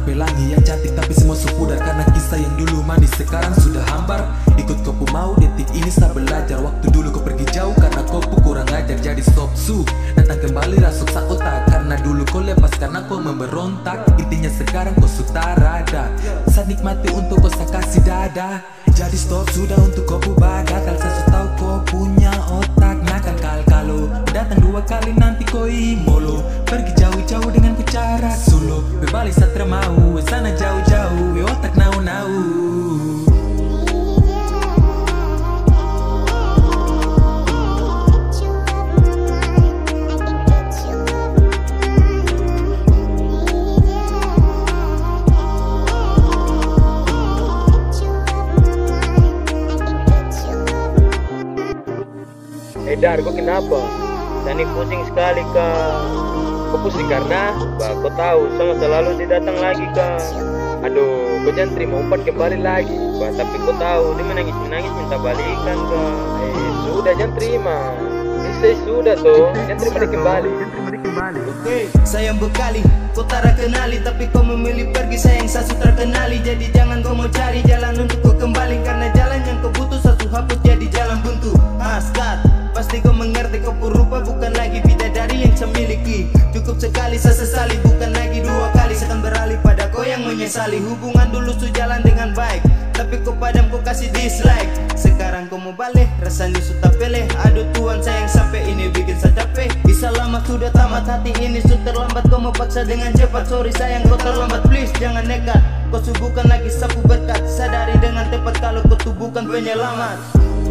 pelangi yang cantik tapi semua sepudar, karena kisah yang dulu manis sekarang sudah hambar. Ikut kopu mau detik ini saya belajar, waktu dulu kau pergi jauh karena kopu kurang ajar. Jadi stop su, datang kembali rasuk sa otak, karena dulu kau lepas karena kau memberontak. Intinya sekarang kau sudah rada, saya nikmati untuk kau saya kasih dada. Jadi stop sudah untuk kopu badak, kalau saya tahu kau punya otak nakal. Kalau datang 2 kali nanti kau imolo, pergi jauh-jauh dengan ku cara solo. Bebalik satra mau, sana jauh-jauh, otak nau-nau. Dar, kok kenapa? Tani pusing sekali kak. Kok pusing karena kau tahu sama selalu dia datang lagi kak. Aduh, kau jangan terima umpan kembali lagi tapi kau tahu dia menangis minta balikan kak. Sudah jangan terima. Bisa sudah toh, jangan terima dia kembali. Oke, sayang bekali, kau tak kenali tapi kau memilih pergi, sayang saya terkenali. Jadi jangan kau mau cari jalan untuk kau kembali, karena jalan yang kau butuh satu hapus jadi jalan buntu. Askat, pasti kau mengerti kau rupa bukan lagi bidadari yang saya miliki. Cukup sekali saya sesali, bukan lagi 2 kali. Saya akan beralih pada kau yang menyesali. Hubungan dulu jalan dengan baik, tapi kau padam kau kasih dislike. Sekarang kau mau balik, rasanya sudah peleh. Aduh Tuhan sayang sampai ini bikin saya capek. Bisa lama sudah tamat, hati ini sudah terlambat. Kau mau paksa dengan cepat, sorry sayang kau terlambat. Please jangan nekat, kau subuhkan lagi sapu berkat. Sadari dengan tepat kalau kau tuh bukan penyelamat.